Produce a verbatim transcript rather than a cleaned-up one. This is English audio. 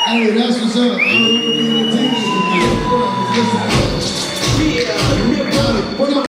Hey, that's what's up. I don't want to be entertained.